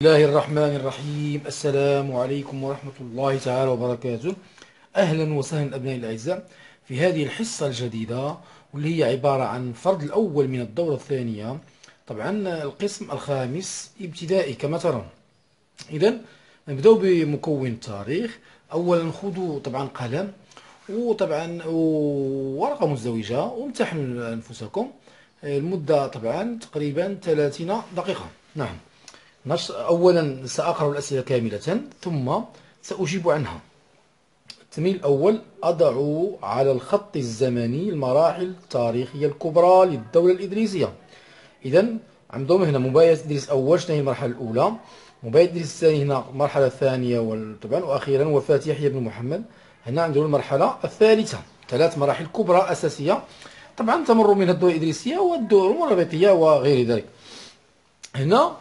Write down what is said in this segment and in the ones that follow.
الله الرحمن الرحيم. السلام عليكم ورحمة الله تعالى وبركاته. أهلا وسهلا أبنائي الأعزاء في هذه الحصة الجديدة، واللي هي عبارة عن الفرد الأول من الدورة الثانية، طبعا القسم الخامس ابتدائي كما ترون. إذا نبدأ بمكون التاريخ. أولا خذوا طبعا قلم وطبعا ورقة مزدوجة وامتحنوا أنفسكم. المدة طبعا تقريبا 30 دقيقة. نعم. أولا سأقرأ الأسئلة كاملة ثم سأجيب عنها. التمرين الأول: أضع على الخط الزمني المراحل التاريخية الكبرى للدولة الإدريسية. إذا عندهم هنا مبايعة إدريس أول، شنو هي المرحلة الأولى؟ مبايعة إدريس الثاني هنا المرحلة الثانية، طبعا وأخيرا وفاة يحيى بن محمد هنا عندهم المرحلة الثالثة. ثلاث مراحل كبرى أساسية طبعا تمر منها الدولة الإدريسية والدول المرابطية وغير ذلك. هنا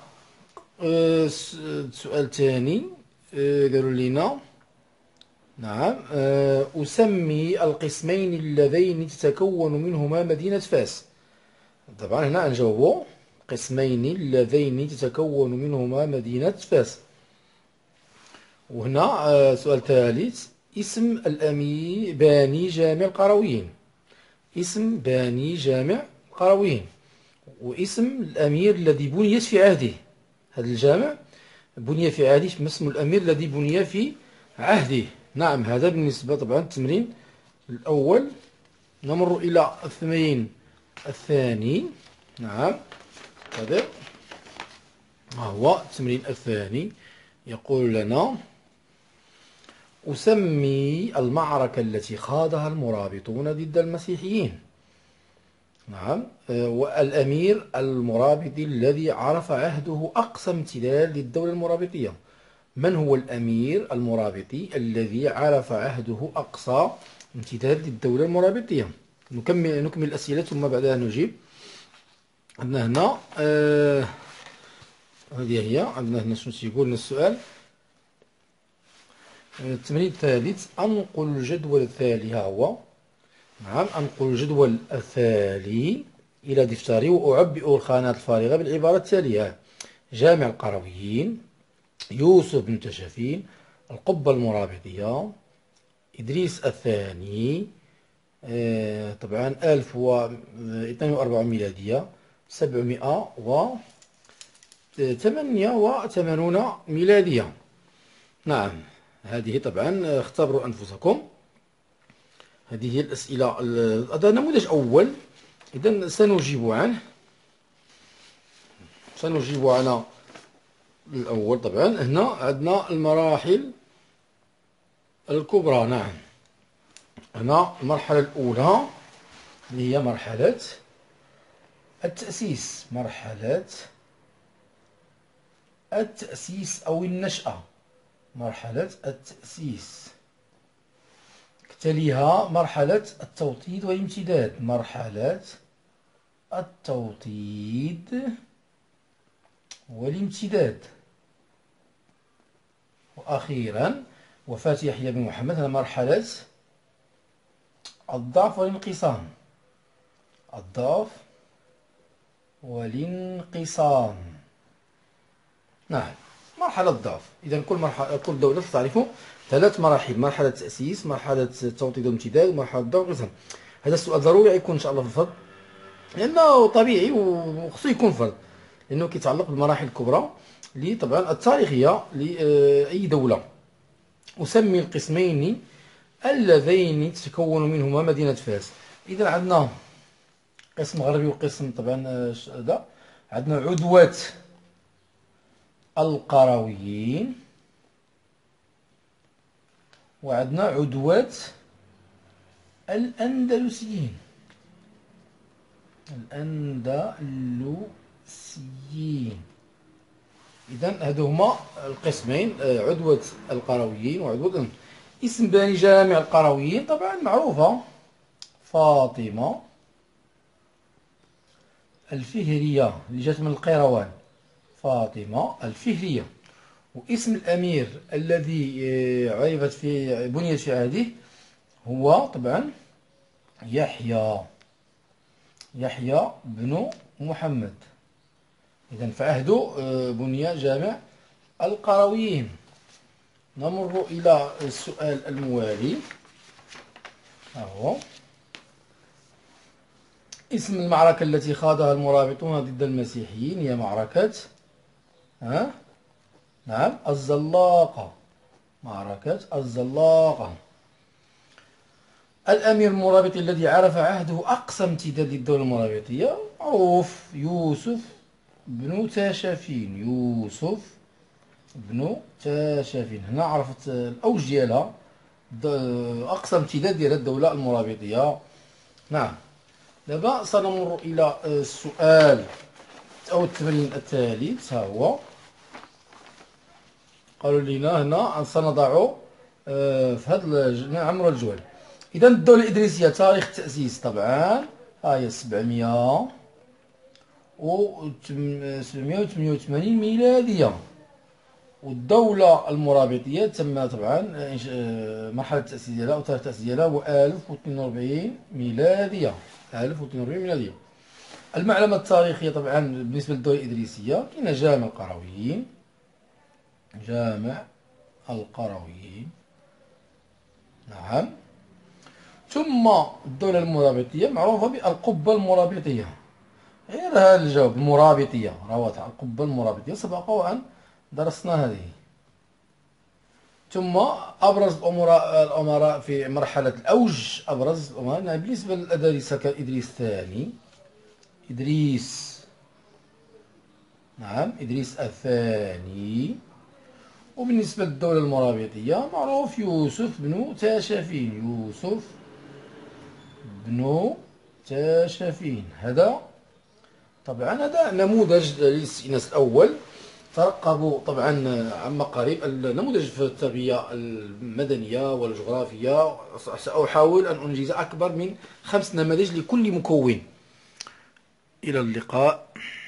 سؤال ثاني، قالوا لنا نعم، أسمي القسمين اللذين تتكون منهما مدينة فاس. طبعا هنا نجاوبوا قسمين اللذين تتكون منهما مدينة فاس. وهنا سؤال ثالث: اسم الأمير باني جامع القرويين. اسم باني جامع القرويين واسم الأمير الذي بنيت في عهده. هذا الجامع بني في عهده، ما اسم الأمير الذي بني في عهده؟ نعم، هذا بالنسبة طبعا التمرين الأول. نمر إلى التمرين الثاني. نعم، هذا هو التمرين الثاني. يقول لنا: أسمي المعركة التي خاضها المرابطون ضد المسيحيين. نعم، والأمير المرابطي الذي عرف عهده أقصى امتداد للدولة المرابطية. من هو الأمير المرابطي الذي عرف عهده أقصى امتداد للدولة المرابطية؟ نكمل الأسئلة ثم بعدها نجيب. عندنا هنا هذه هي. عندنا هنا شنو تيقول لنا السؤال. التمرين الثالث: أنقل الجدول التالي. ها هو. نعم، أنقل الجدول التالي إلى دفتري وأعبئ الخانات الفارغة بالعبارة التالية: جامع القرويين، يوسف بن تشافين، القبة المرابطية، إدريس الثاني، طبعا 1042 ميلادية، 788 ميلادية. نعم، هذه طبعا اختبروا أنفسكم. هذه هي الأسئلة. هذا نموذج أول، إذا سنجيب عنه. سنجيب على الأول. طبعا هنا عندنا المراحل الكبرى. نعم، هنا المرحلة الأولى اللي هي مرحلة التأسيس. مرحلة التأسيس أو النشأة. مرحلة التأسيس. تليها مرحلة التوطيد والامتداد. مرحلة التوطيد والامتداد. وأخيرا وفاة يحيى بن محمد. هذا مرحلة الضعف والانقسام. الضعف والانقسام. نعم، مرحلة الضعف. إذا كل دولة تعرف ثلاث مراحل: مرحلة التأسيس، مرحلة التوطيد والامتداد، ومرحلة الضعف والانقسام. هذا السؤال ضروري يكون إن شاء الله في الفضل، لأنه طبيعي وخصو يكون فرد، لأنه كيتعلق بالمراحل الكبرى طبعا التاريخية لأي دولة. أسمي القسمين اللذين تتكون منهما مدينة فاس. إذا عندنا قسم غربي وقسم طبعا هذا. عندنا عدوة القرويين وعندنا عدوة الأندلسيين. الأندلسيين. إذا هذو هما القسمين: عدوة القرويين وعدوة اسم بني جامع القرويين طبعا معروفة: فاطمة الفهرية اللي جات من القيروان. فاطمة الفهرية. واسم الأمير الذي بنيت في عهده هو طبعا يحيى بن محمد. إذا في عهده بني جامع القرويين. نمر إلى السؤال الموالي. أهو اسم المعركة التي خاضها المرابطون ضد المسيحيين هي معركة نعم الزلاقة. معركة الزلاقة. الأمير المرابط الذي عرف عهده أقصى امتداد الدولة المرابطية معروف، يوسف بن تاشفين. يوسف بن تاشفين. هنا عرفت الأوج ديالها، أقصى امتداد ديال الدولة المرابطية. نعم. دابا سنمر إلى السؤال أو التمرين الثالث. ها هو قالوا لنا هنا سنضع في هذا نعمر الجوال. إذا الدولة الإدريسية تاريخ التأسيس طبعا ها هي 788 ميلادية. والدولة المرابطية تم طبعا مرحلة التأسيس ديالها أو تاريخ التأسيس ديالها هو 1042 ميلادية. 1042 ميلادية. المعلومات التاريخية طبعا بالنسبة للدولة الإدريسية كاين جامع القرويين. جامع القرويين. نعم. ثم الدولة المرابطية معروفة بالقبة المرابطية. غير هذا الجواب المرابطية راه القبة المرابطية سبق وأن درسنا هذه. ثم أبرز الأمراء في مرحلة الأوج. أبرز الأمراء بالنسبة للأدارسة كإدريس الثاني. إدريس نعم إدريس الثاني. وبالنسبة للدولة المرابطية معروف يوسف بن تاشفين. يوسف بن تاشفين. هذا طبعا هذا نموذج للاستئناس الأول. ترقبوا طبعا عما قريب النموذج في التربية المدنية والجغرافية. سأحاول أن أنجز أكبر من 5 نماذج لكل مكون. إلى اللقاء.